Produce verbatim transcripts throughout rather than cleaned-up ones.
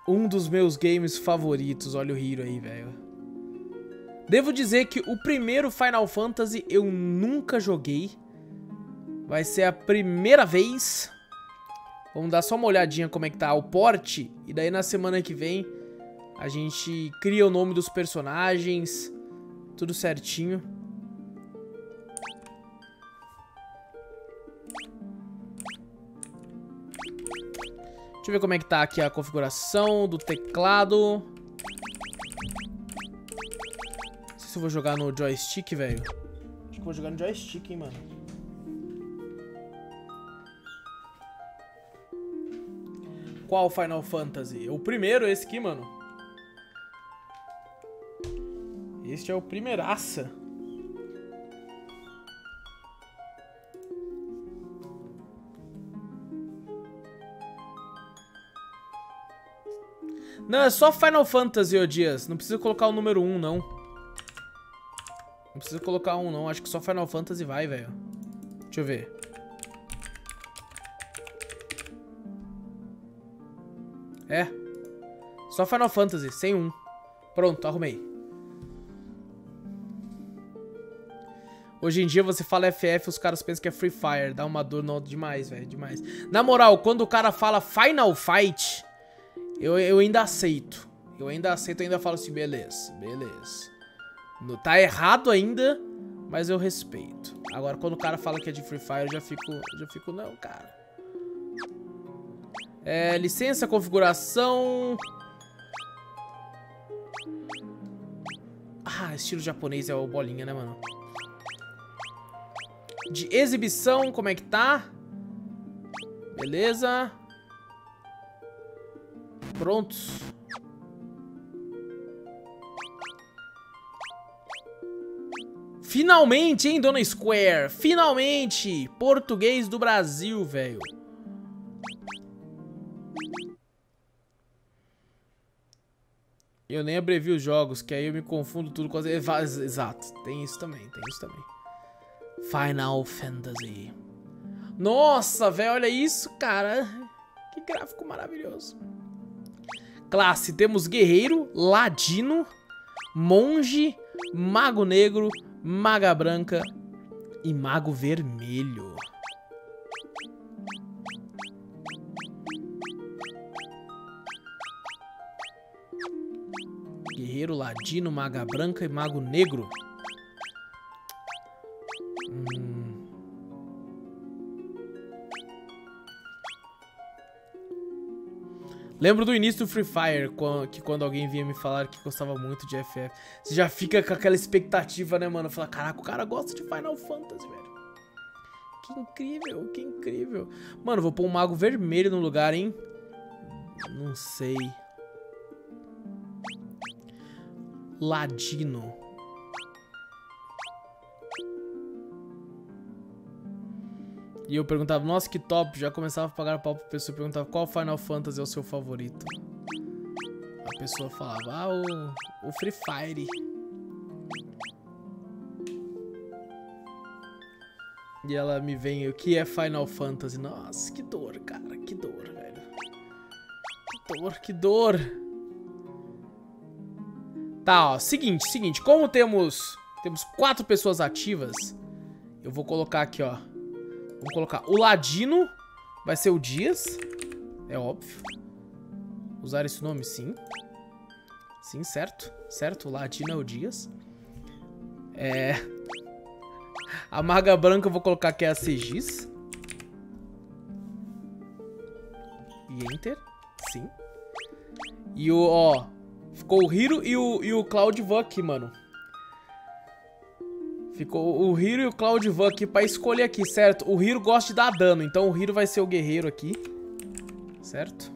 Um dos meus games favoritos. Olha o Hero aí, velho. Devo dizer que o primeiro Final Fantasy eu nunca joguei. Vai ser a primeira vez. Vamos dar só uma olhadinha como é que tá o porte. E daí na semana que vem a gente cria o nome dos personagens. Tudo certinho. Deixa eu ver como é que tá aqui a configuração do teclado. Não sei se eu vou jogar no joystick, velho. Acho que eu vou jogar no joystick, hein, mano. Qual Final Fantasy? O primeiro, esse aqui, mano. Este é o primeiraça. Não, é só Final Fantasy, ô Dias. Não precisa colocar o número um, não. Não precisa colocar um, não. Acho que só Final Fantasy vai, velho. Deixa eu ver. É. Só Final Fantasy, sem um. Pronto, arrumei. Hoje em dia você fala F F, os caras pensam que é Free Fire. Dá uma dor no... demais, velho, demais. Na moral, quando o cara fala Final Fight, eu, eu ainda aceito. Eu ainda aceito, eu ainda falo assim, beleza, beleza. No, tá errado ainda, mas eu respeito. Agora, quando o cara fala que é de Free Fire, eu já fico, eu já fico, não, cara. É, licença, configuração. Ah, estilo japonês é o bolinha, né, mano? De exibição, como é que tá? Beleza. Prontos. Finalmente, hein, Dona Square? Finalmente! Português do Brasil, velho. Eu nem abrevio os jogos, que aí eu me confundo tudo com as... Exato, tem isso também, tem isso também. Final Fantasy. Nossa, velho, olha isso, cara. Que gráfico maravilhoso. Classe, temos guerreiro, ladino, monge, mago negro, maga branca e mago vermelho. Guerreiro, ladino, maga branca e mago negro. Hum. Lembro do início do Free Fire, que quando alguém vinha me falar que gostava muito de F F, você já fica com aquela expectativa, né, mano? Fala, caraca, o cara gosta de Final Fantasy, velho. Que incrível, que incrível. Mano, vou pôr um mago vermelho no lugar, hein? Não sei. Ladino. E eu perguntava, nossa, que top. Já começava a pagar pau pra pessoa. Perguntava, qual Final Fantasy é o seu favorito? A pessoa falava, ah, o, o Free Fire. E ela me vem, o que é Final Fantasy? Nossa, que dor, cara. Que dor, velho. Que dor, que dor. Tá, ó, seguinte, seguinte. Como temos, temos quatro pessoas ativas, eu vou colocar aqui, ó. Vamos colocar o ladino, vai ser o Dias, é óbvio. Usar esse nome, sim. Sim, certo, certo, o ladino é o Dias. É... A maga branca eu vou colocar que é a Segis. E Enter, sim. E o, ó, ficou o Hero e o, e o Cloud aqui, mano. Ficou o Hero e o Cloud aqui pra escolher aqui, certo? O Hero gosta de dar dano, então o Hero vai ser o guerreiro aqui. Certo?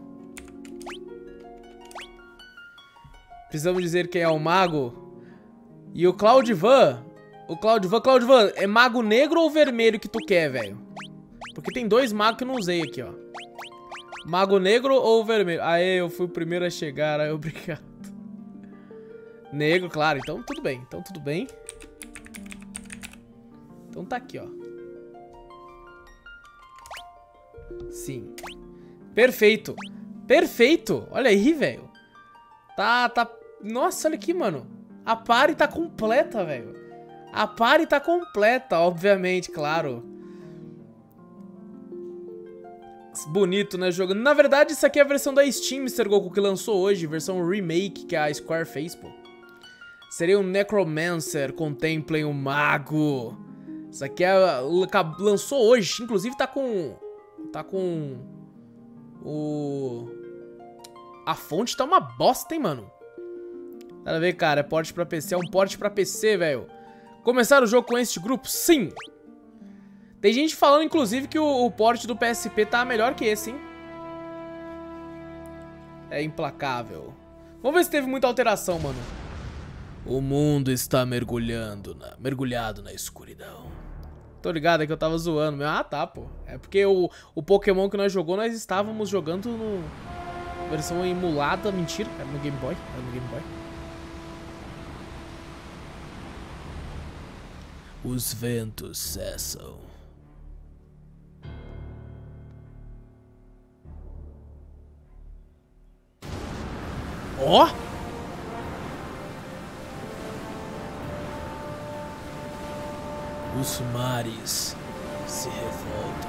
Precisamos dizer quem é o mago. E o Cloudvan, o Cloudvan, Cloudvan, é mago negro ou vermelho que tu quer, velho? Porque tem dois magos que eu não usei aqui, ó. Mago negro ou vermelho? Aê, eu fui o primeiro a chegar, aí obrigado. Negro, claro, então tudo bem, então tudo bem. Então tá aqui, ó. Sim. Perfeito. Perfeito. Olha aí, velho. Tá, tá... Nossa, olha aqui, mano. A party tá completa, velho. A party tá completa, obviamente, claro. Bonito, né, jogo. Na verdade, isso aqui é a versão da Steam, mister Goku, que lançou hoje. Versão remake que a Square fez, pô. Seria um Necromancer, contemplem o mago. Isso aqui é, lançou hoje, inclusive tá com... Tá com... O... A fonte tá uma bosta, hein, mano. Nada a ver, cara, é porte pra P C, é um porte pra P C, velho. Começar o jogo com este grupo? Sim! Tem gente falando, inclusive, que o, o porte do P S P tá melhor que esse, hein? É implacável. Vamos ver se teve muita alteração, mano. O mundo está mergulhando na, mergulhado na escuridão. Tô ligado, é que eu tava zoando. Meu. Ah, tá, pô. É porque o, o Pokémon que nós jogou, nós estávamos jogando no... Versão emulada. Mentira, era no Game Boy. Era no Game Boy. Os ventos cessam. Ó! Oh! Os mares se revoltam.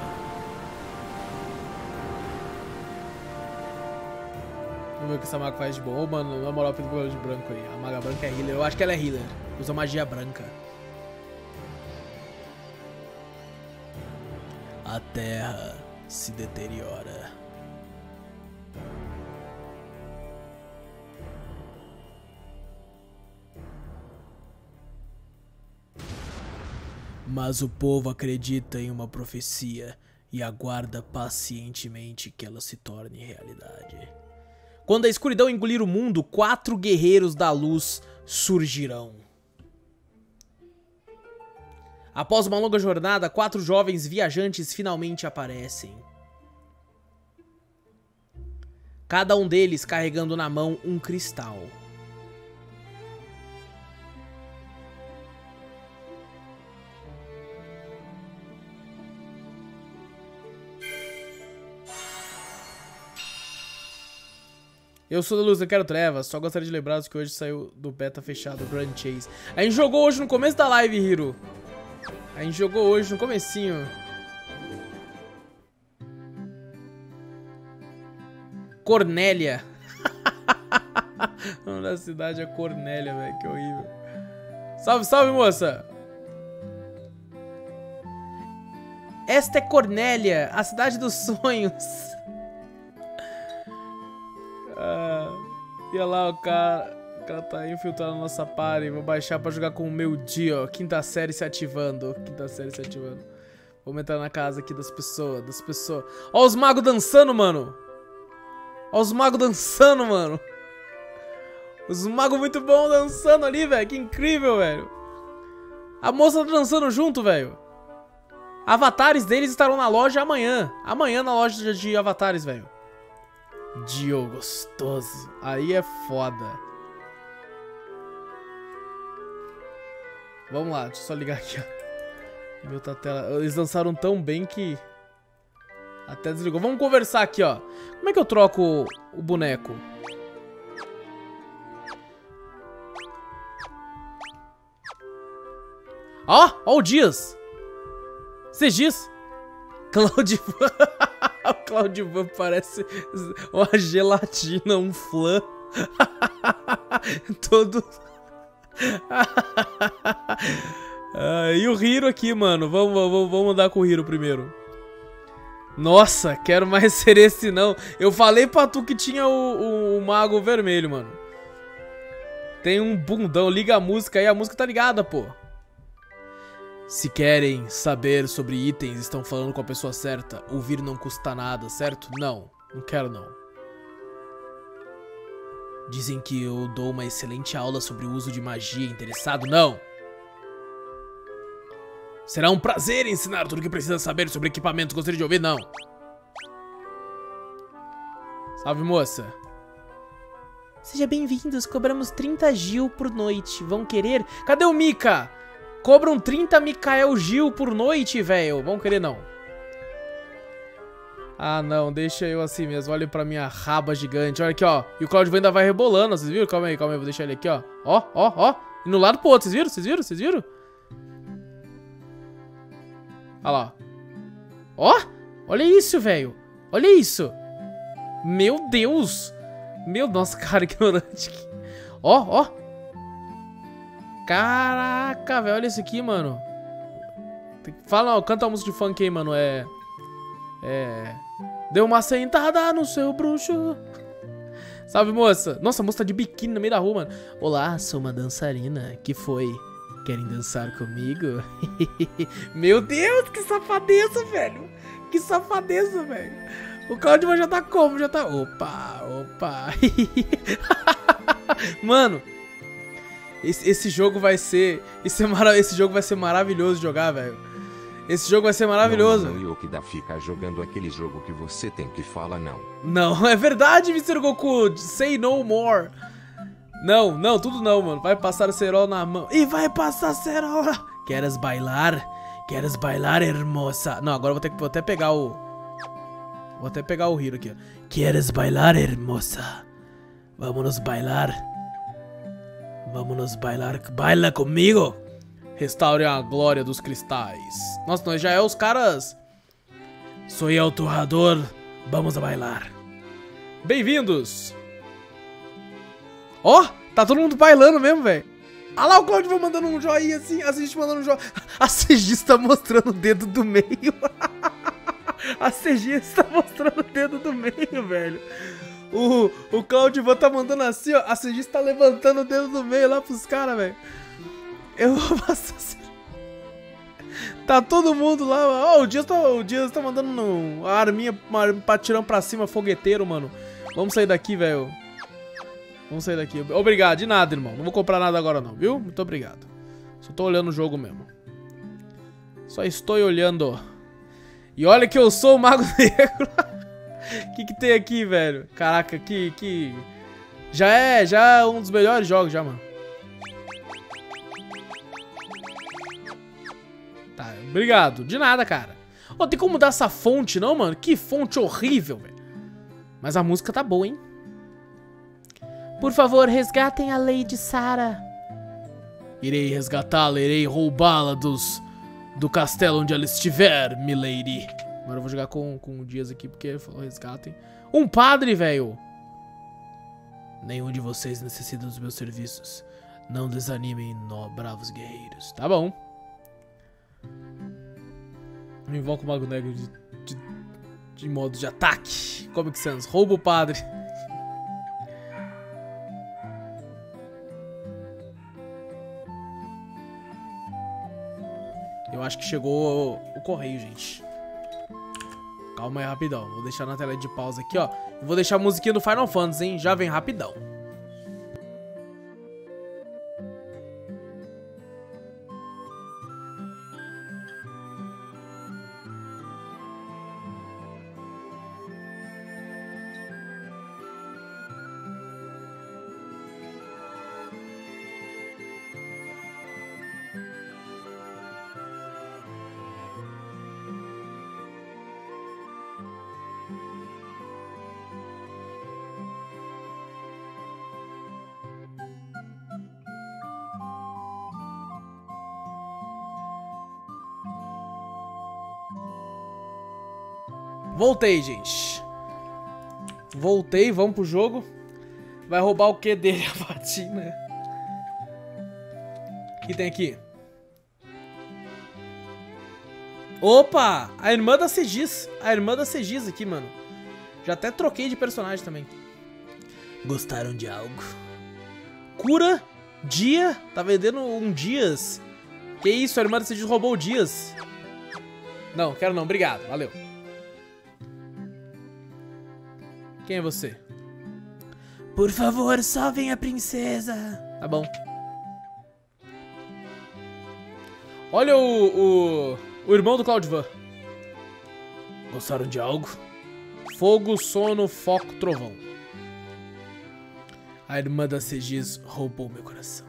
Vamos ver o que essa maga faz de bom. Ô, mano, na moral, pelo cabelo de branco aí. A maga branca é healer. Eu acho que ela é healer. Usa magia branca. A terra se deteriora. Mas o povo acredita em uma profecia e aguarda pacientemente que ela se torne realidade. Quando a escuridão engolir o mundo, quatro guerreiros da luz surgirão. Após uma longa jornada, quatro jovens viajantes finalmente aparecem. Cada um deles carregando na mão um cristal. Eu sou da luz, eu quero trevas. Só gostaria de lembrar que hoje saiu do beta fechado, Grand Chase. A gente jogou hoje no começo da live, Hiro. A gente jogou hoje no comecinho. Cornélia. O nome da cidade é Cornélia, velho. Que horrível. Salve, salve, moça. Esta é Cornélia, a cidade dos sonhos. Ah, e olha lá o cara, o cara tá infiltrando a nossa party. Vou baixar pra jogar com o meu dia, ó. Quinta série se ativando. Quinta série se ativando. Vamos entrar na casa aqui das pessoas, das pessoas. Ó os magos dançando, mano. Ó os magos dançando, mano. Os magos muito bons dançando ali, velho. Que incrível, velho. A moça tá dançando junto, velho. Avatares deles estarão na loja amanhã. Amanhã na loja de avatares, velho. Dio gostoso. Aí é foda. Vamos lá, deixa eu só ligar aqui, ó. Meu tá tela. Eles dançaram tão bem que até desligou. Vamos conversar aqui, ó. Como é que eu troco o boneco? Ó, ó o Dias. Vocês diz? Claudivan. O Claudivan parece uma gelatina, um flan. Todo... ah, e o Hiro aqui, mano. Vamos, vamos, vamos andar com o Hiro primeiro. Nossa, quero mais ser esse não. Eu falei pra tu que tinha o, o, o mago vermelho, mano. Tem um bundão. Liga a música aí, a música tá ligada, pô. Se querem saber sobre itens, estão falando com a pessoa certa. Ouvir não custa nada, certo? Não, não quero não. Dizem que eu dou uma excelente aula sobre o uso de magia. Interessado? Não. Será um prazer ensinar tudo o que precisa saber sobre equipamento. Gostaria de ouvir? Não. Salve, moça. Seja bem-vindos. Cobramos trinta Gil por noite. Vão querer? Cadê o Mika? Cobram trinta Mikael Gil por noite, velho. Vão querer não. Ah, não, deixa eu assim mesmo. Olha pra minha raba gigante. Olha aqui, ó. E o Cloud ainda vai rebolando, vocês viram? Calma aí, calma aí. Vou deixar ele aqui, ó. Ó, ó, ó. E no lado pro outro, vocês viram? Vocês viram? Vocês viram? Olha lá. Ó, olha isso, velho. Olha isso. Meu Deus. Meu, nossa, cara, ignorante. Ó, ó. Caraca, velho. Olha isso aqui, mano. Fala, ó, canta uma música de funk aí, mano. É... É... Deu uma sentada no seu bruxo. Salve, moça. Nossa, a moça tá de biquíni no meio da rua, mano. Olá, sou uma dançarina. Que foi? Querem dançar comigo? Meu Deus, que safadeza, velho. Que safadeza, velho. O Claudio já tá como? Já tá... Opa, opa. Mano, esse, esse jogo vai ser... Esse, esse jogo vai ser maravilhoso de jogar, velho. Esse jogo vai ser maravilhoso. Não, não, não, Yokida fica jogando aquele jogo que você tem que falar não. Não, é verdade, mister Goku. Say no more. Não, não, tudo não, mano. Vai passar o cerol na mão. E vai passar cerol. Queres bailar? Queres bailar, hermosa? Não, agora eu vou, ter que, vou até pegar o... Vou até pegar o Hiro aqui, ó. Queres bailar, hermosa? Vamos bailar. Vamos bailar. Baila comigo. Restaure a glória dos cristais. Nossa, nós já é os caras. Sou eu, torrador. Vamos bailar. Bem-vindos. Ó, oh, tá todo mundo bailando mesmo, velho. Olha lá o Claudio mandando um joinha assim. A Segis mandando um joinha. A Segis tá mostrando o dedo do meio. A Segis tá mostrando o dedo do meio, velho. O, o Claudio tá mandando assim, ó. A Segis tá levantando o dedo do meio lá pros caras, velho. Eu vou passar assim. Tá todo mundo lá. Ó, oh, o Dias tá, o Dias tá mandando no, a arminha pra tirando pra cima, fogueteiro, mano. Vamos sair daqui, velho. Vamos sair daqui. Obrigado, de nada, irmão. Não vou comprar nada agora não, viu? Muito obrigado. Só tô olhando o jogo mesmo. Só estou olhando. E olha que eu sou o Mago Negro. O que que tem aqui, velho? Caraca, que... que... Já é, já é um dos melhores jogos, já, mano. Tá, obrigado. De nada, cara. Ó, oh, tem como mudar essa fonte, não, mano? Que fonte horrível, velho. Mas a música tá boa, hein? Por favor, resgatem a Lady Sarah. Irei resgatá-la, irei roubá-la dos... do castelo onde ela estiver, milady. Agora eu vou jogar com, com o Dias aqui, porque ele falou resgatem. Um padre, velho. Nenhum de vocês necessita dos meus serviços. Não desanimem, nó, bravos guerreiros. Tá bom. Me invoca o Mago Negro de, de, de modo de ataque. Comic Sans, rouba o padre. Eu acho que chegou o, o correio, gente. Calma aí, rapidão. Vou deixar na tela de pausa aqui, ó. Eu vou deixar a musiquinha do Final Fantasy, hein? Já vem rapidão. Voltei, gente. Voltei, vamos pro jogo. Vai roubar o que dele, a Fatina? O que tem aqui? Opa! A irmã da Segis. A irmã da Segis aqui, mano. Já até troquei de personagem também. Gostaram de algo? Cura? Dia? Tá vendendo um Dias. Que isso? A irmã da Segis roubou o Dias. Não, quero não. Obrigado. Valeu. Quem é você? Por favor, salvem a princesa. Tá bom. Olha o, o, o irmão do Cloudvan. Gostaram de algo? Fogo, sono, foco, trovão. A irmã da Segis roubou meu coração.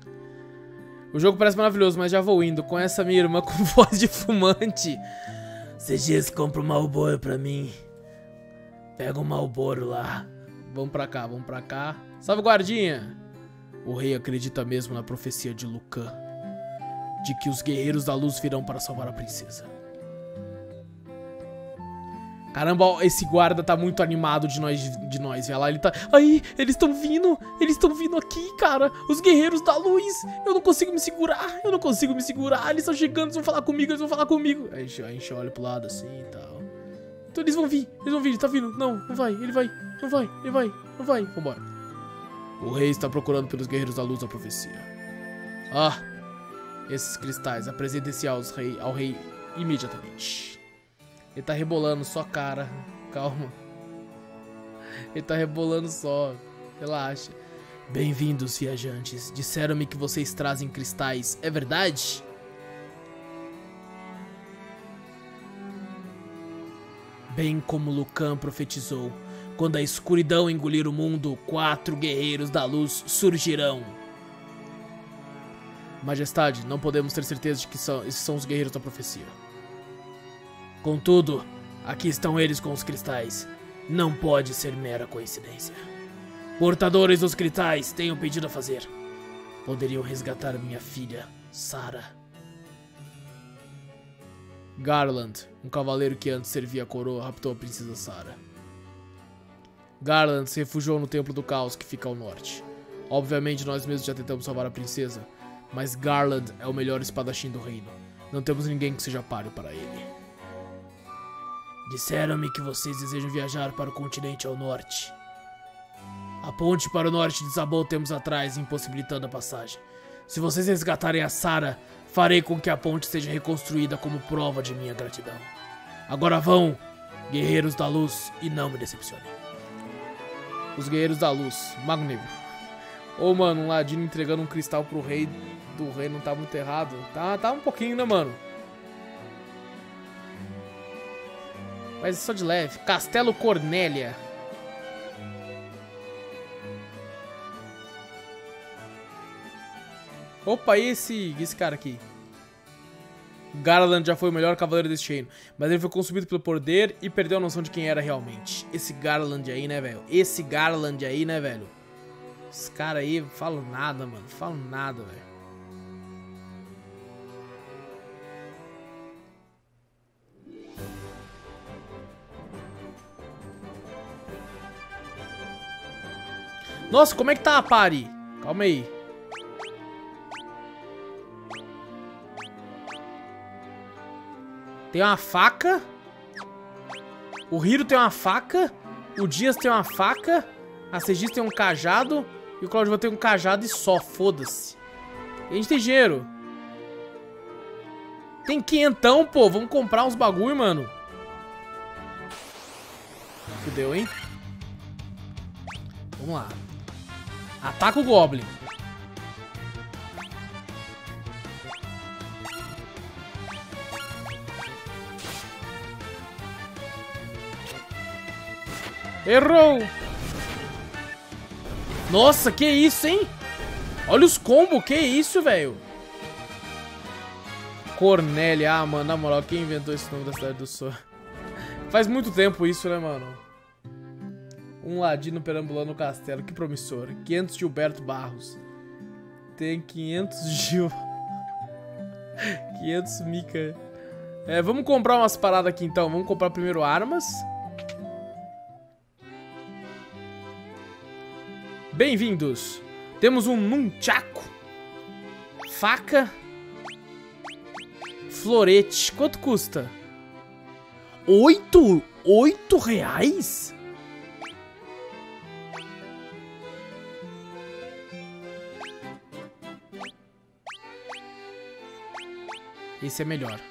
O jogo parece maravilhoso, mas já vou indo. Com essa minha irmã com voz de fumante. C Gs, compra um Malboro pra mim. Pega um Malboro lá. Vamos pra cá, vamos pra cá. Salve, guardinha! O rei acredita mesmo na profecia de Lucan, de que os guerreiros da luz virão para salvar a princesa. Caramba, esse guarda tá muito animado de nós, de nós. Olha lá, ele tá... Aí, eles estão vindo. Eles estão vindo aqui, cara. Os guerreiros da luz. Eu não consigo me segurar. Eu não consigo me segurar. Eles estão chegando, eles vão falar comigo, eles vão falar comigo. Aí a gente olha pro lado assim e tal. Então eles vão vir, eles vão vir, ele tá vindo. Não, não vai, ele vai, não vai, ele vai, não vai. Vambora. O rei está procurando pelos guerreiros da luz da profecia. Ah, esses cristais. Apresente-se aos rei, ao rei imediatamente. Ele tá rebolando só, cara. Calma. Ele tá rebolando só. Relaxa. Bem-vindos, viajantes. Disseram-me que vocês trazem cristais. É verdade? Bem como Lucan profetizou, quando a escuridão engolir o mundo, quatro guerreiros da luz surgirão. Majestade, não podemos ter certeza de que são, esses são os guerreiros da profecia. Contudo, aqui estão eles com os cristais. Não pode ser mera coincidência. Portadores dos cristais, tenho um pedido a fazer. Poderiam resgatar minha filha, Sarah. Garland, um cavaleiro que antes servia a coroa, raptou a princesa Sarah. Garland se refugiou no Templo do Caos, que fica ao norte. Obviamente nós mesmos já tentamos salvar a princesa, mas Garland é o melhor espadachim do reino. Não temos ninguém que seja páreo para ele. Disseram-me que vocês desejam viajar para o continente ao norte. A ponte para o norte desabou tempos atrás, impossibilitando a passagem. Se vocês resgatarem a Sarah, farei com que a ponte seja reconstruída como prova de minha gratidão. Agora vão, guerreiros da luz, e não me decepcionem. Os guerreiros da luz, Mago Negro. Ô, mano, um ladino entregando um cristal pro rei do rei não tá muito errado. Tá, tá um pouquinho, né, mano? Mas só de leve. Castelo Cornélia. Opa, e esse, esse cara aqui? Garland já foi o melhor cavaleiro deste reino, mas ele foi consumido pelo poder e perdeu a noção de quem era realmente. Esse Garland aí, né, velho? Esse Garland aí, né, velho? Esse cara aí, falo nada, mano. Falo nada, velho. Nossa, como é que tá a pari? Calma aí. Tem uma faca. O Hiro tem uma faca. O Dias tem uma faca. A Segis tem um cajado. E o Claudio tem um cajado e só. Foda-se. E a gente tem dinheiro. Tem quinhentão, pô. Vamos comprar uns bagulho, mano. Fudeu, hein? Vamos lá. Ataca o Goblin. Errou! Nossa, que isso, hein? Olha os combos, que isso, velho? Cornélia, ah, mano, na moral, quem inventou esse nome da Cidade do Sol? Faz muito tempo isso, né, mano? Um ladino perambulando no castelo, que promissor. quinhentos Gilberto Barros. Tem quinhentos Gil. quinhentos Mika. É, vamos comprar umas paradas aqui então. Vamos comprar primeiro armas. Bem-vindos. Temos um nunchaku. Faca. Florete. Quanto custa? Oito? Oito reais? Esse é melhor.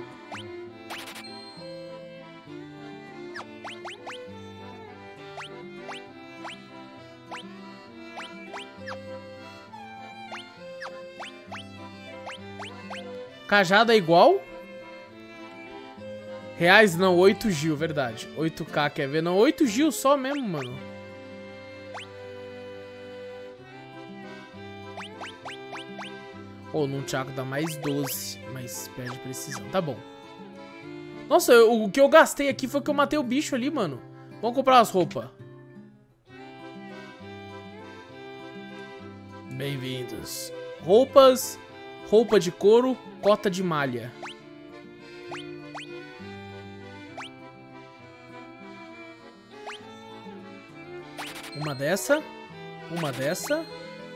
Cajada é igual? Reais não, oito Gil, verdade. oito K, quer ver? Não, oito Gil só mesmo, mano. Ou oh, num Chaco dá mais doze, mas perde precisão. Tá bom. Nossa, eu, o que eu gastei aqui foi que eu matei o bicho ali, mano. Vamos comprar as roupas. Bem-vindos. Roupas, roupa de couro, cota de malha. Uma dessa, uma dessa.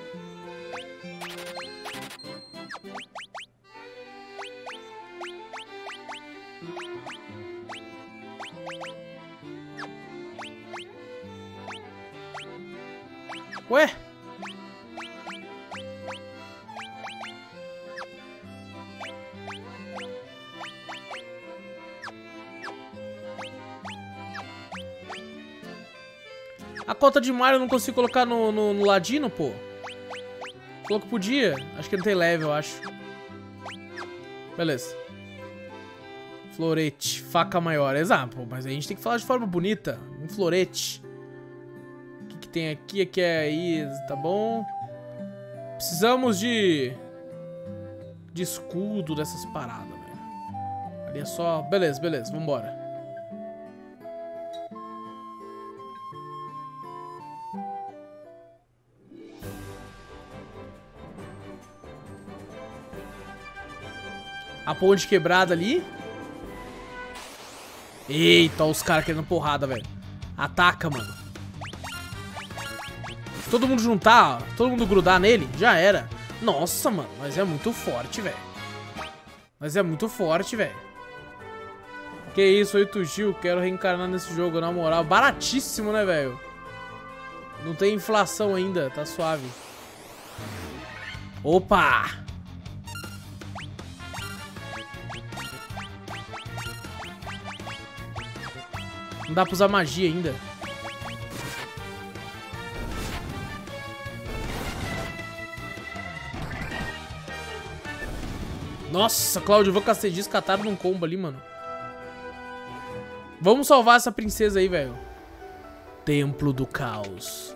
Ué? A cota de malha eu não consigo colocar no, no, no ladino, pô. Falou que podia. Acho que não tem level, eu acho. Beleza. Florete, faca maior. Exato, mas a gente tem que falar de forma bonita. Um florete. O que, que tem aqui? Aqui é aí, tá bom. Precisamos de... De escudo dessas paradas, velho. Ali é só... Beleza, beleza, vambora. A ponte quebrada ali. Eita, os caras querendo porrada, velho. Ataca, mano. Se todo mundo juntar, todo mundo grudar nele, já era. Nossa, mano, mas é muito forte, velho. Mas é muito forte, velho. Que isso, oito Gil, quero reencarnar nesse jogo, na moral. Baratíssimo, né, velho? Não tem inflação ainda, tá suave. Opa! Não dá pra usar magia ainda. Nossa, Cláudio, eu vou cacedis cataram num combo ali, mano. Vamos salvar essa princesa aí, velho. Templo do Caos.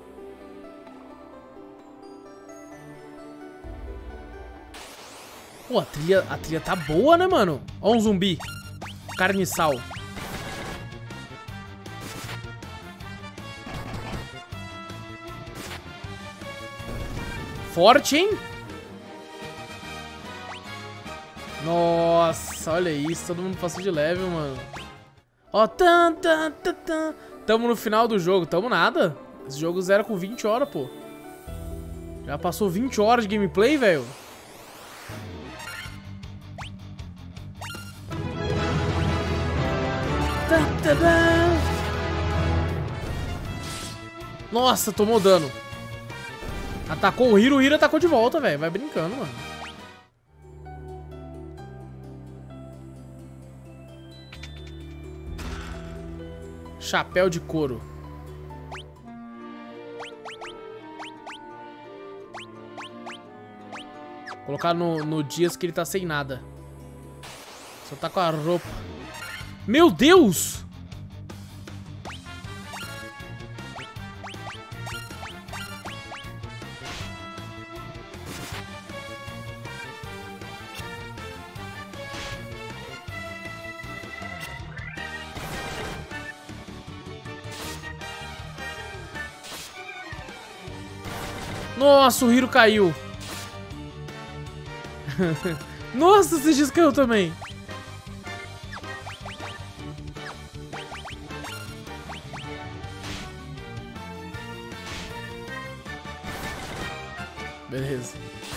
Pô, a trilha, a trilha tá boa, né, mano? Ó um zumbi. Carniçal. Forte, hein? Nossa, olha isso. Todo mundo passou de level, mano. Ó, tan, tan, tan, tan. Tamo no final do jogo. Tamo nada. Esse jogo zero com vinte horas, pô. Já passou vinte horas de gameplay, velho. Nossa, tomou dano. Atacou o Hiro, o Hiro atacou de volta, velho. Vai brincando, mano. Chapéu de couro. Colocar no, no dias que ele tá sem nada. Só tá com a roupa. Meu Deus! Nossa, o Hiro caiu. Nossa, esse X caiu também. Beleza.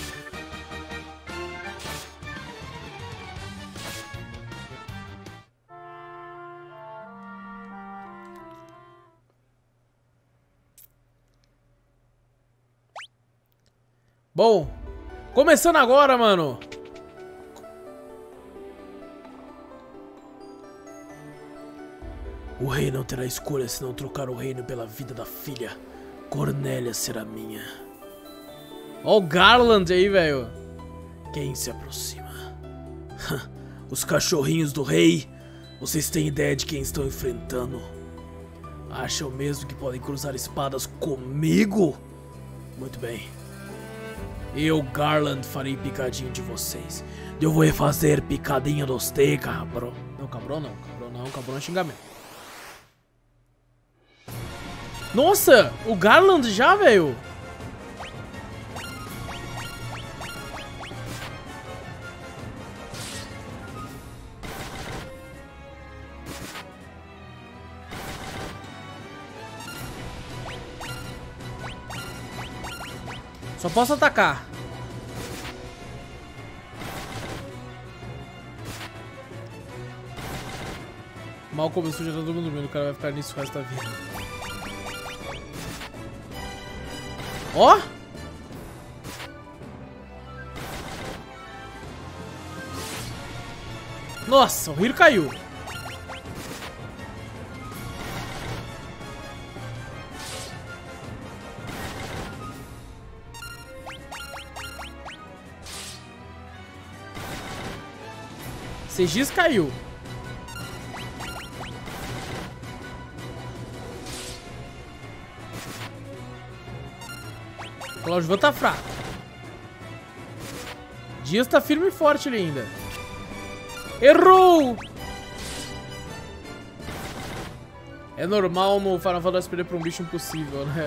Bom, começando agora, mano. O rei não terá escolha se não trocar o reino pela vida da filha. Cornélia será minha. Ó o Garland aí, velho. Quem se aproxima? Os cachorrinhos do rei. Vocês têm ideia de quem estão enfrentando? Acham mesmo que podem cruzar espadas comigo? Muito bem. Eu, Garland, farei picadinho de vocês. Eu vou fazer picadinho dos te, cabrão. Não, cabrão não, cabrão não, cabrão é xingamento. Nossa, o Garland já, velho. Só posso atacar. Mal começou, já tá todo mundo dormindo. O cara vai ficar nisso o resto da vida. Ó! Nossa, o Hiro caiu. Segis caiu. Claudio tá fraco. Dias tá firme e forte ali ainda. Errou! É normal no Final Fantasy perder pra um bicho impossível, né?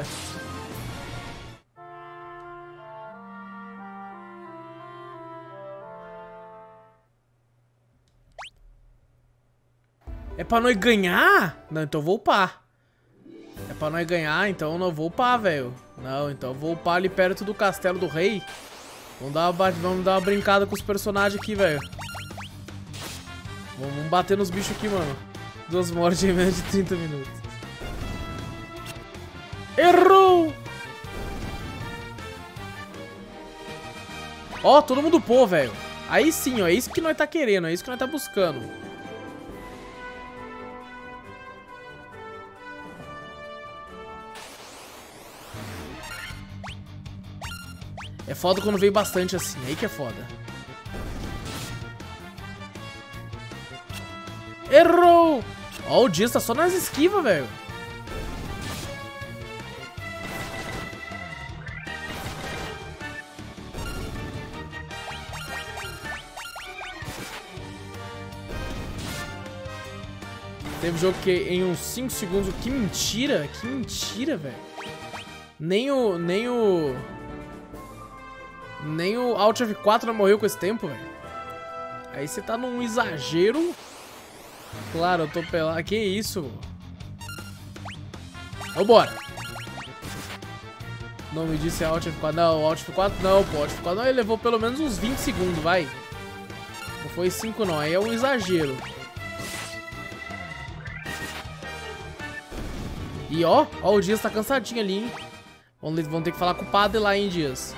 É pra nós ganhar? Não, então eu vou upar. É pra nós ganhar, então eu não vou upar, velho. Não, então eu vou upar ali perto do castelo do rei. Vamos dar uma, vamos dar uma brincada com os personagens aqui, velho. Vamos bater nos bichos aqui, mano. Duas mortes em menos de trinta minutos. Errou! Ó, todo mundo upou, velho. Aí sim, ó. É isso que nós tá querendo, é isso que nós tá buscando. É foda quando veio bastante assim, aí que é foda. Errou! Ó, o Dias tá só nas esquivas, velho. Teve jogo que em uns cinco segundos... Que mentira, que mentira, velho. Nem o... Nem o... Nem o Alt F quatro não morreu com esse tempo, velho. Aí você tá num exagero. Claro, eu tô pelado. Que isso? Vambora. Não me disse Alt F quatro. Não, Alt F quatro não, pô. Alt F quatro não, ele levou pelo menos uns vinte segundos, vai. Não foi cinco não, aí é um exagero. E ó, ó, o Dias tá cansadinho ali, hein. Vamos, vamos ter que falar com o padre lá, hein, Dias.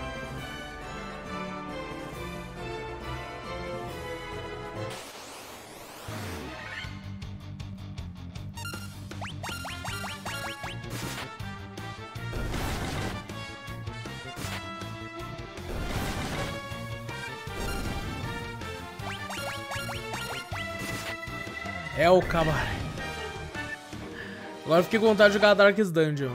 É o cabaré. Agora eu fiquei com vontade de jogar Darkest Dungeon.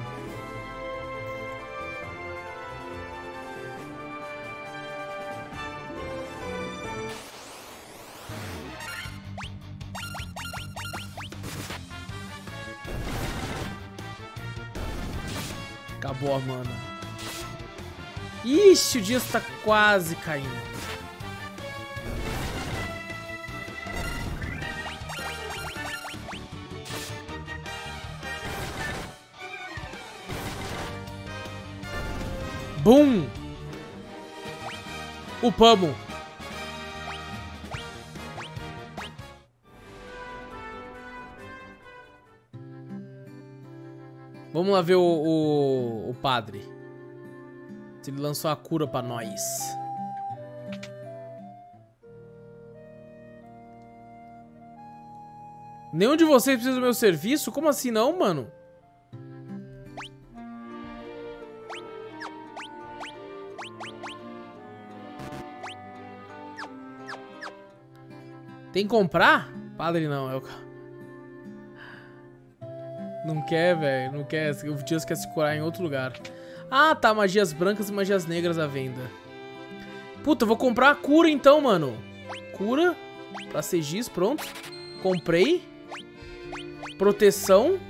Acabou a mana. Ixi, o Dias tá quase caindo. Bum! Upamos. Vamos lá ver o, o, o padre. Se ele lançou a cura pra nós. Nenhum de vocês precisa do meu serviço? Como assim não, mano? Tem que comprar? Padre não, é o... Não quer, velho, não quer. O Dias quer se curar em outro lugar. Ah, tá, magias brancas e magias negras à venda. Puta, eu vou comprar a cura então, mano. Cura pra Segis, pronto. Comprei. Proteção.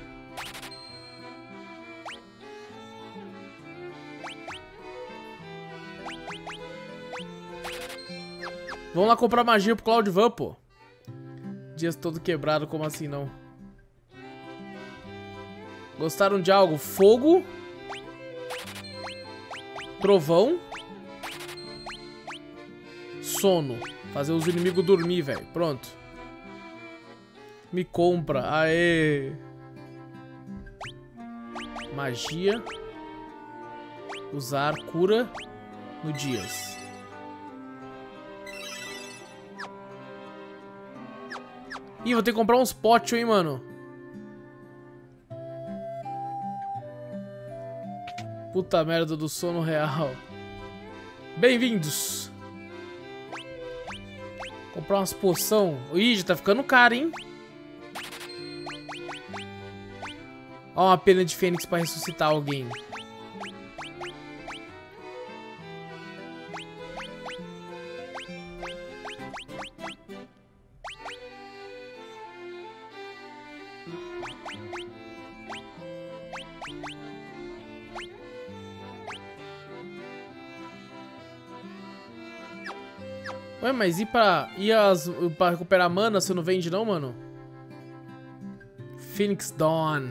Vamos lá comprar magia pro Cloudvan, pô. Dias todo quebrado, como assim não? Gostaram de algo? Fogo. Trovão. Sono. Fazer os inimigos dormir, velho. Pronto. Me compra. Aê. Magia. Usar cura no Dias. Ih, vou ter que comprar uns potes, hein, mano. Puta merda do sono real. Bem-vindos. Comprar umas poção. Ih, já tá ficando caro, hein. Ó, uma pena de fênix pra ressuscitar alguém. Ué, mas e pra, e as, pra recuperar mana, você não vende não, mano? Phoenix Dawn.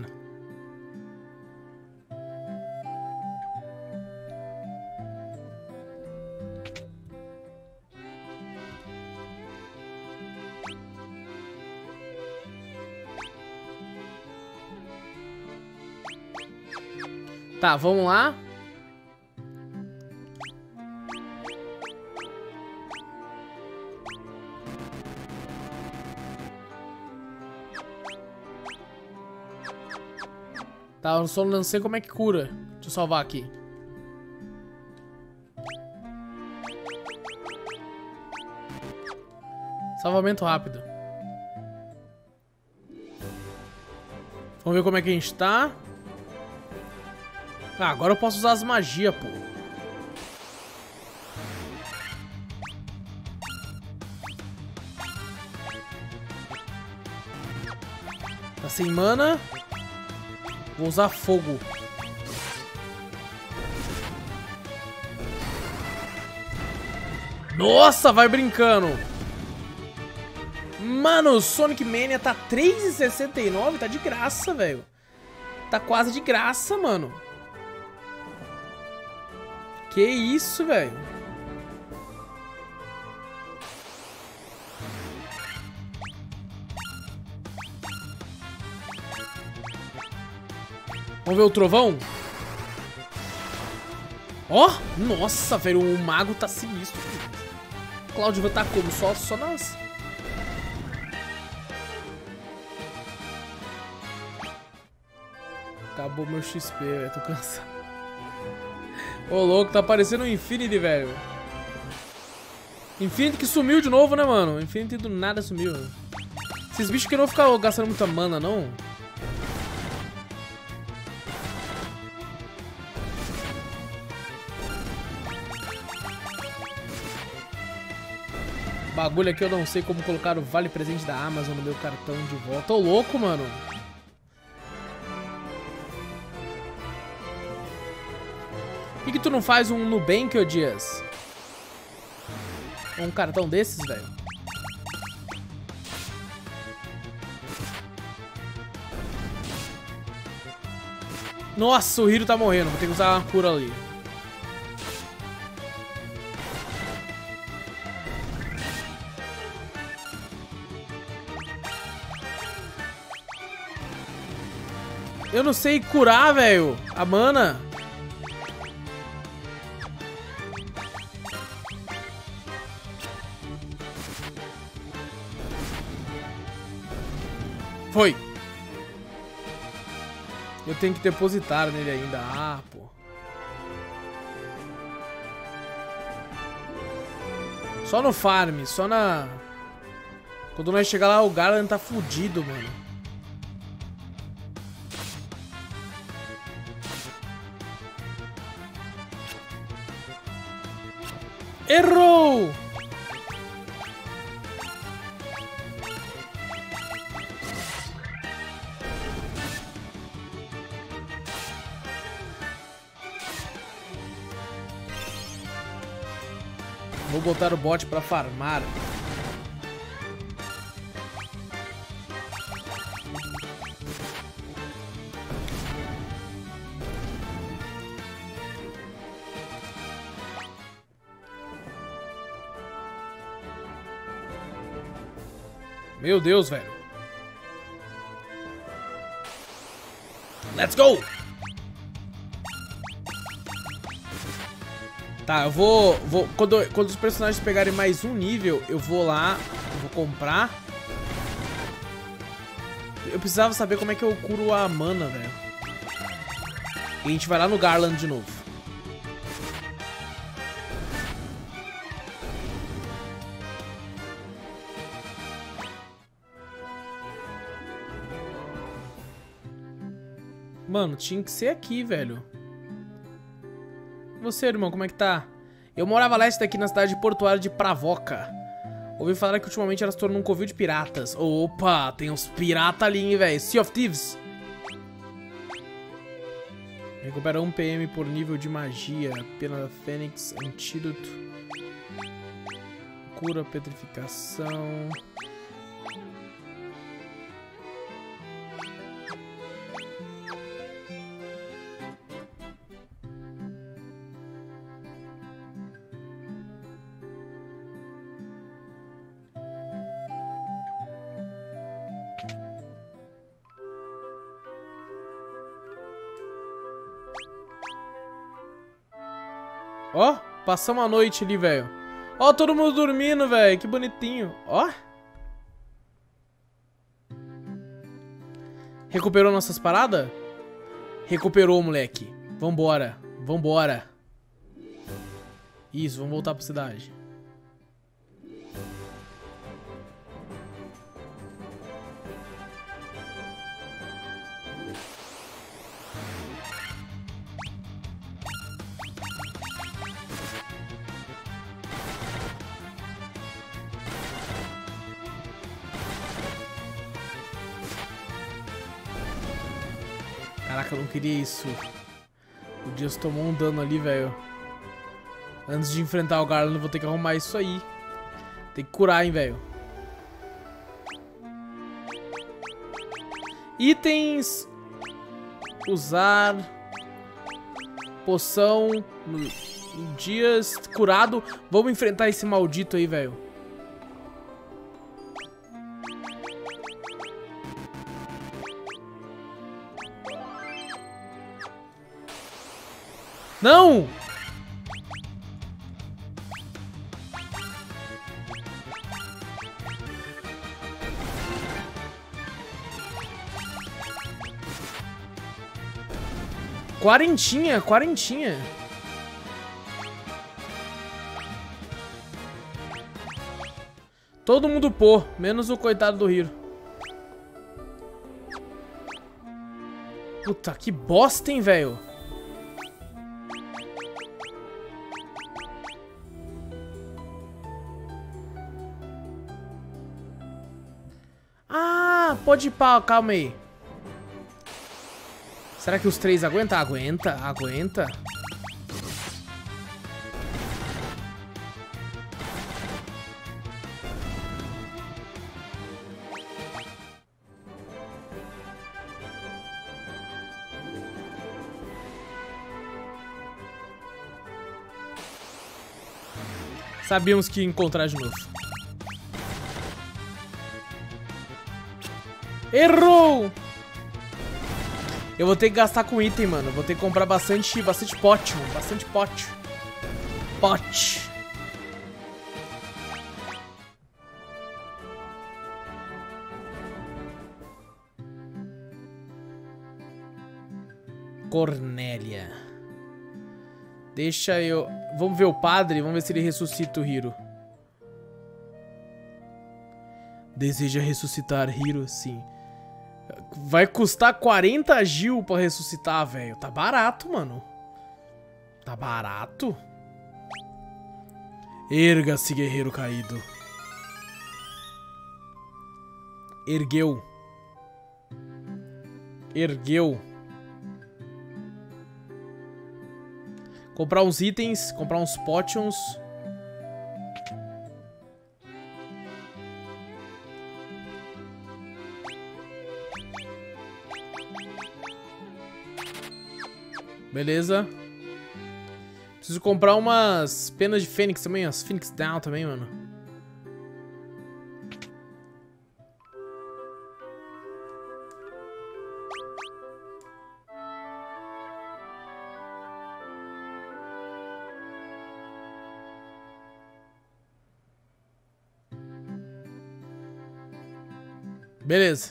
Tá, vamos lá. Tá, eu só não sei como é que cura. Deixa eu salvar aqui. Salvamento rápido. Vamos ver como é que a gente tá. Ah, agora eu posso usar as magias, pô. Tá sem mana. Vou usar fogo. Nossa, vai brincando. Mano, o Sonic Mania tá três reais e sessenta e nove, tá de graça, velho. Tá quase de graça, mano. Que isso, velho. Vamos ver o trovão? Ó, oh, nossa, velho, o mago tá sinistro. O Cloudvan tá como? Só, só nas... Acabou meu X P, velho, tô cansado. Ô, louco, tá parecendo um Infinity, velho. Infinity que sumiu de novo, né, mano? Infinity do nada sumiu. Esses bichos que não ficam gastando muita mana, não? Bagulho aqui eu não sei como colocar o vale presente da Amazon no meu cartão de volta. Tô louco, mano. Por que, que tu não faz um Nubank, ô Dias? Um cartão desses, velho? Nossa, o Hiro tá morrendo. Vou ter que usar uma cura ali. Eu não sei curar, velho. A mana. Foi. Eu tenho que depositar nele ainda. Ah, pô. Só no farm, só na... Quando nós chegar lá, o Garland tá fudido, mano. Errou! Vou botar o bot pra farmar. Meu Deus, velho. Let's go! Tá, eu vou... vou quando, quando os personagens pegarem mais um nível, eu vou lá, eu vou comprar. Eu precisava saber como é que eu curo a mana, velho. E a gente vai lá no Garland de novo. Mano, tinha que ser aqui, velho. E você, irmão, como é que tá? Eu morava a leste daqui na cidade portuária de Pravoca. Ouvi falar que ultimamente ela se tornou um covil de piratas. Opa, tem uns piratas ali, hein, velho. Sea of Thieves. Recupera um P M por nível de magia. Pena da Fênix, antídoto. Cura, petrificação. Ó, passamos a noite ali, velho. Ó, todo mundo dormindo, velho. Que bonitinho. Ó. Recuperou nossas paradas? Recuperou, moleque. Vambora. Vambora. Isso, vamos voltar pra cidade. Caraca, eu não queria isso. O Dias tomou um dano ali, velho. Antes de enfrentar o Garland, eu vou ter que arrumar isso aí. Tem que curar, hein, velho. Itens. Usar. Poção. Dias curado. Vamos enfrentar esse maldito aí, velho. Não! Quarentinha, quarentinha. Todo mundo pô, menos o coitado do Hiro. Puta, que bosta, hein, velho. Ah, pode ir pá, calma aí. Será que os três aguentam? Aguenta, aguenta. Sabíamos que ia encontrar de novo. Errou! Eu vou ter que gastar com item, mano. Vou ter que comprar bastante, bastante pote, mano. Bastante pote. Pote. Cornélia. Deixa eu... Vamos ver o padre. Vamos ver se ele ressuscita o Hiro. Deseja ressuscitar Hiro? Sim. Vai custar quarenta gil pra ressuscitar, velho. Tá barato, mano. Tá barato. Erga-se, guerreiro caído. Ergueu. Ergueu. Comprar uns itens. Comprar uns potions. Beleza. Preciso comprar umas penas de fênix também, as Phoenix Down também, mano. Beleza.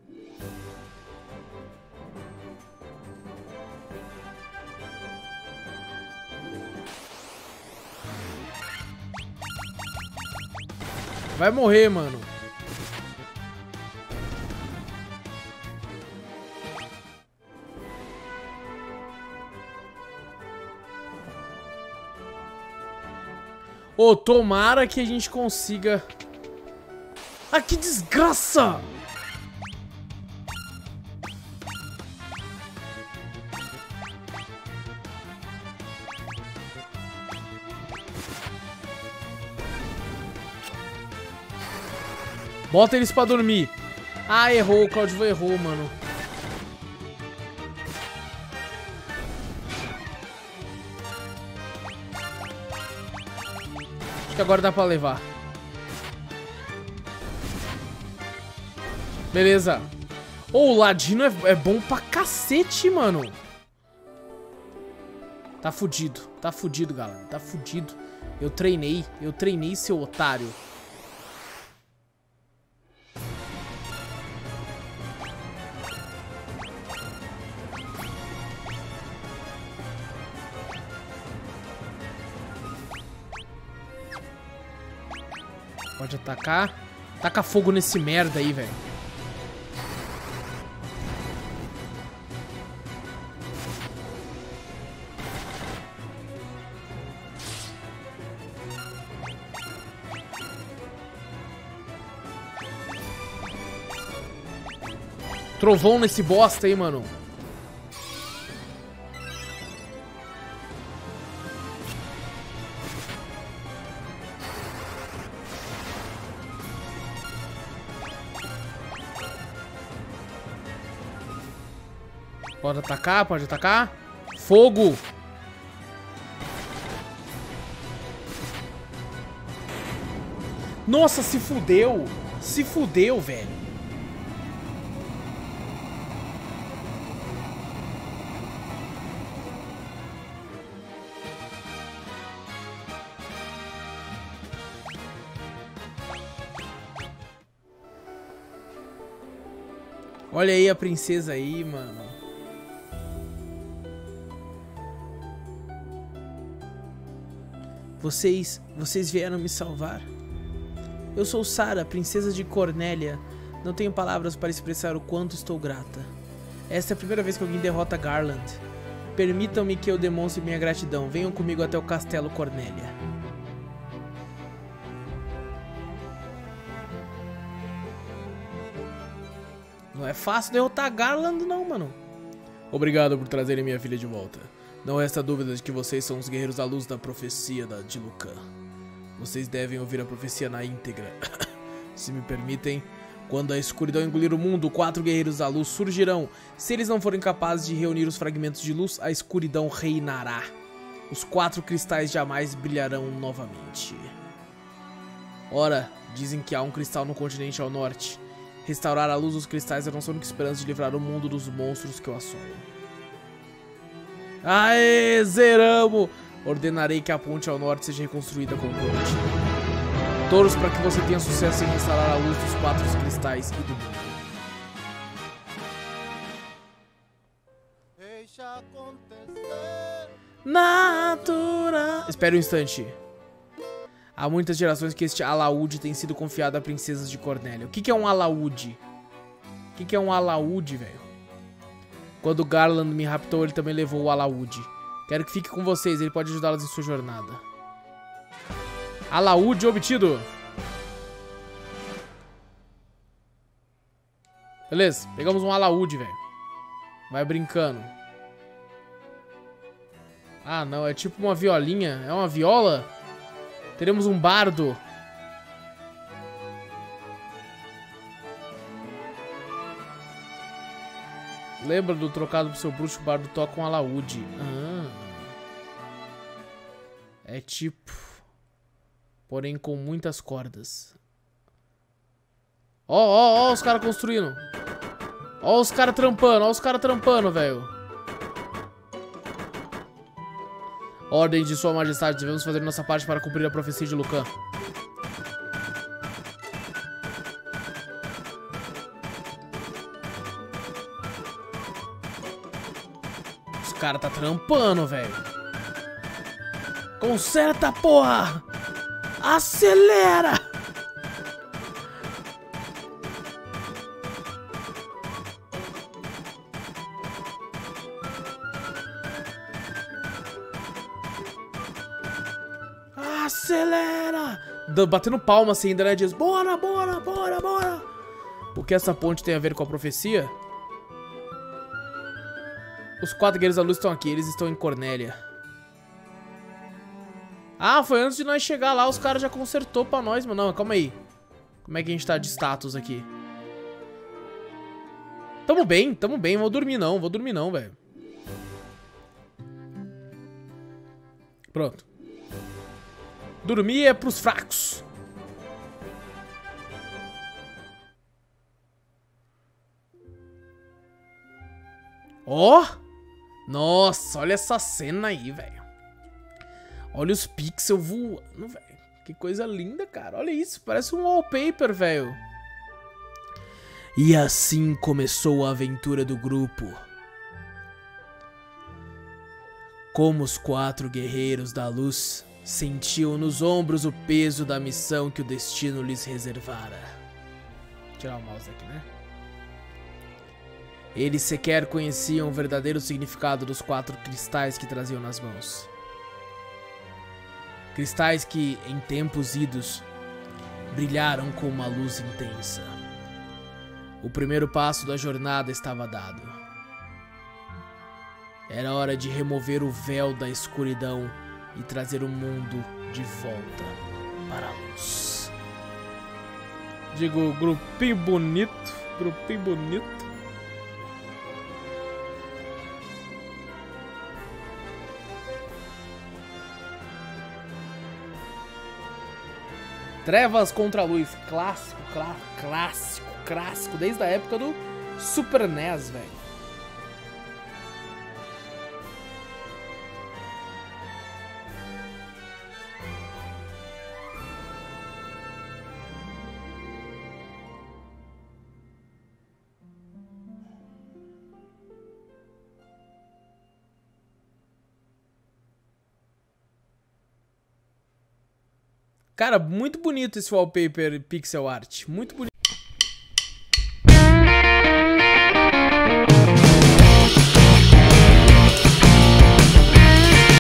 Vai morrer, mano. Ô, tomara que a gente consiga... Ah, que desgraça! Bota eles pra dormir. Ah, errou. O Claudio errou, mano. Acho que agora dá pra levar. Beleza. Oh, o Ladino é, é bom pra cacete, mano. Tá fudido. Tá fudido, galera. Tá fudido. Eu treinei. Eu treinei, seu otário. Pode atacar. Taca fogo nesse merda aí, velho. Trovão nesse bosta aí, mano. Pode atacar, pode atacar. Fogo! Nossa, se fudeu! Se fudeu, velho. Olha aí a princesa aí, mano. Vocês, vocês vieram me salvar? Eu sou Sarah, princesa de Cornélia. Não tenho palavras para expressar o quanto estou grata. Esta é a primeira vez que alguém derrota Garland. Permitam-me que eu demonstre minha gratidão. Venham comigo até o castelo Cornélia. Não é fácil derrotar Garland não, mano. Obrigado por trazerem minha filha de volta. Não resta dúvida de que vocês são os guerreiros da luz da profecia da Diluc. Vocês devem ouvir a profecia na íntegra. Se me permitem, quando a escuridão engolir o mundo, quatro guerreiros da luz surgirão. Se eles não forem capazes de reunir os fragmentos de luz, a escuridão reinará. Os quatro cristais jamais brilharão novamente. Ora, dizem que há um cristal no continente ao norte. Restaurar a luz dos cristais é a nossa única esperança de livrar o mundo dos monstros que o assolam. Aê, zeramos! Ordenarei que a ponte ao norte seja reconstruída como prometido. Todos para que você tenha sucesso em restaurar a luz dos quatro cristais e do mundo. Natura. Espere um instante. Há muitas gerações que este alaúde tem sido confiado a princesas de Cornélia. O que, que é um alaúde? O que, que é um alaúde, velho? Quando Garland me raptou, ele também levou o alaúde. Quero que fique com vocês, ele pode ajudá-las em sua jornada. Alaúde obtido. Beleza, pegamos um alaúde, velho. Vai brincando. Ah, não, é tipo uma violinha. É uma viola? Teremos um bardo. Lembra do trocado pro seu bruxo, o bardo toca um alaúde. Ah. É tipo... Porém com muitas cordas. Ó, ó, ó os caras construindo. Ó os caras trampando, ó os caras trampando, velho. Ordem de sua majestade, devemos fazer nossa parte para cumprir a profecia de Lucan. Os caras tá trampando, velho. Conserta, porra! Acelera! Acelera! Batendo palma assim, ainda, né? Diz, bora, bora, bora, bora! O que essa ponte tem a ver com a profecia? Os quatro guerreiros da luz estão aqui, eles estão em Cornélia. Ah, foi antes de nós chegar lá, os caras já consertou pra nós, mano. Não, calma aí. Como é que a gente tá de status aqui? Tamo bem, tamo bem. Vou dormir não, vou dormir não, velho. Pronto. Dormir é pros fracos. Ó! Oh! Nossa, olha essa cena aí, velho. Olha os pixels voando, velho. Que coisa linda, cara. Olha isso, parece um wallpaper, velho. E assim começou a aventura do grupo. Como os quatro guerreiros da luz sentiam nos ombros o peso da missão que o destino lhes reservara. Vou tirar o mouse aqui, né? Eles sequer conheciam o verdadeiro significado dos quatro cristais que traziam nas mãos. Cristais que, em tempos idos, brilharam com uma luz intensa. O primeiro passo da jornada estava dado. Era hora de remover o véu da escuridão e trazer o mundo de volta para a luz. Digo, grupinho bonito, grupinho bonito. Trevas contra a luz, clássico, clá, clássico, clássico, desde a época do Super N E S, velho. Cara, muito bonito esse wallpaper pixel art, muito bonito.